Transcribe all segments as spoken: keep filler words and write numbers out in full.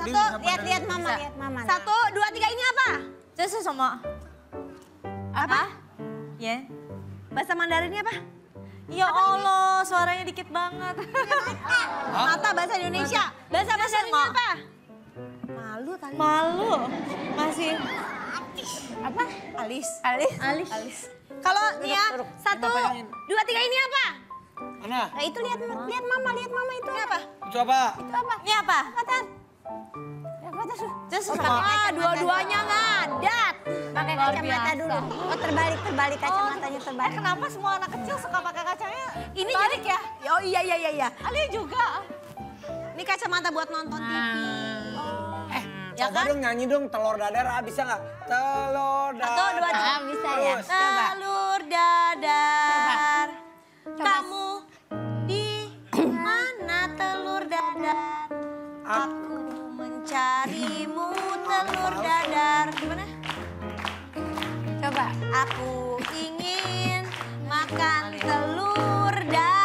Satu, lihat-lihat mama, lihat mama. Satu, dua, tiga, ini apa? 这是什么 Apa? Ya. Bahasa Mandarinnya apa? Ya Allah, suaranya dikit banget. Mata bahasa Indonesia. Bahasa Mandarinnya Ma- apa? Malu tadi. Malu. Masih. Apa? Alis. Alis. Alis. Alis. Kalau nih ya, satu, dua, tiga, ini apa? Mana? Nah itu lihat, lihat mama, lihat mama itu apa? Itu apa? Itu apa? Ini apa? Apa Tan? Apa Tan? 这是什 Ah, 么？ dua-duanya ngadat. Pakai Luar kacamata biasa. dulu. Oh terbalik, terbalik kacamatanya Eh, terbalik. kenapa semua anak kecil suka pakai kacanya? Ini jadi ya? Oh iya iya iya iya. Alia juga. Ini kacamata buat nonton T V. Eh, Ya coba kan? dong nyanyi dong telur dadar, ah, bisa nggak? Telur dadar. Satu, dua, tiga. Ah, Bisa ya? Terus. Coba. Telur dadar. Coba. Kamu di mana telur dadar? Aku mencarimu telur dadar. Gimana? Coba. Aku ingin makan telur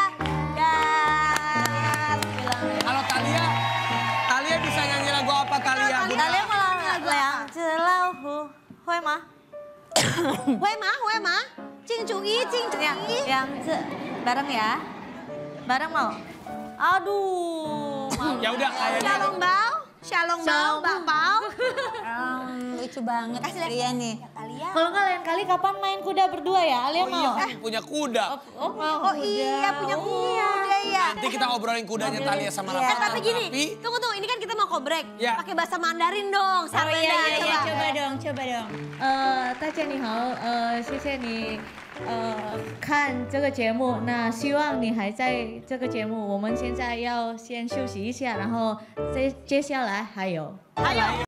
dadar. Kalau Thalia, Thalia bisa nyanyi lagu apa Thalia? Kalian malah yang celahu. Hui mah? Hui ma, hui ma. Cing cui, cing cui. Yang, yang ce, bareng ya. Bareng mau? Aduh. malu. Ya udah kayaknya. Shalom bau, shalom bau, Shalom. bakpao. Lucu banget Alia nih. Kalau nggak lain kali kapan main kuda berdua ya? Alia Oh mau? iya, punya kuda. Oh, mau. Oh iya, punya kuda ya. Nanti kita obrolin kudanya Thalia sama Eh Rafa. tapi gini, tunggu tunggu, ini kan kita mau kobrek. Ya. Pakai bahasa Mandarin dong, Oh Sarenda, iya iya iya, coba. coba dong, coba dong. 呃，大家你好，呃，谢谢你呃看这个节目，那希望你还在这个节目，我们现在要先休息一下，然后接接下来还有。 Ayo.